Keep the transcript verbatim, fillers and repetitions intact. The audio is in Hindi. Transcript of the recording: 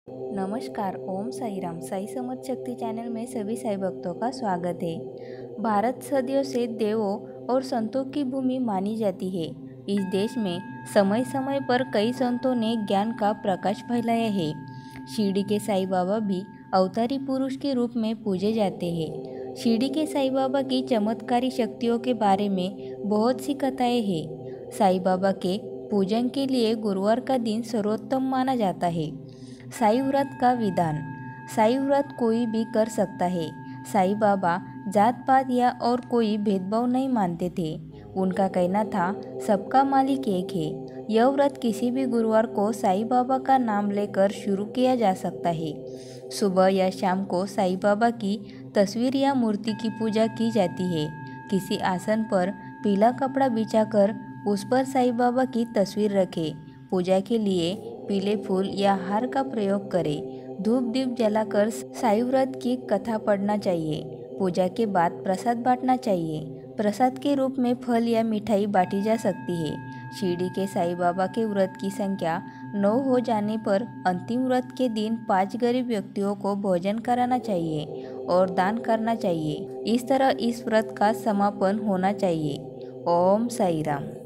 नमस्कार, ओम साई राम। साई समर्थ शक्ति चैनल में सभी साई भक्तों का स्वागत है। भारत सदियों से देवों और संतों की भूमि मानी जाती है। इस देश में समय समय पर कई संतों ने ज्ञान का प्रकाश फैलाया है। शिरडी के साईं बाबा भी अवतारी पुरुष के रूप में पूजे जाते हैं। शिरडी के साईं बाबा की चमत्कारी शक्तियों के बारे में बहुत सी कथाएं हैं। साईं बाबा के पूजन के लिए गुरुवार का दिन सर्वोत्तम माना जाता है। साईं व्रत का विधान। साईं व्रत कोई भी कर सकता है। साईं बाबा जात पात या और कोई भेदभाव नहीं मानते थे। उनका कहना था, सबका मालिक एक है। यह व्रत किसी भी गुरुवार को साईं बाबा का नाम लेकर शुरू किया जा सकता है। सुबह या शाम को साईं बाबा की तस्वीर या मूर्ति की पूजा की जाती है। किसी आसन पर पीला कपड़ा बिछाकर उस पर साईं बाबा की तस्वीर रखें। पूजा के लिए पीले फूल या हार का प्रयोग करें। धूप दीप जलाकर साईं व्रत की कथा पढ़ना चाहिए। पूजा के बाद प्रसाद बांटना चाहिए। प्रसाद के रूप में फल या मिठाई बांटी जा सकती है। शिरडी के साईं बाबा के व्रत की संख्या नौ हो जाने पर अंतिम व्रत के दिन पांच गरीब व्यक्तियों को भोजन कराना चाहिए और दान करना चाहिए। इस तरह इस व्रत का समापन होना चाहिए। ओम साई राम।